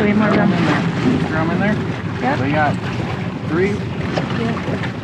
way more room. In there. Throw them in there? Yep. We got 3. Yep.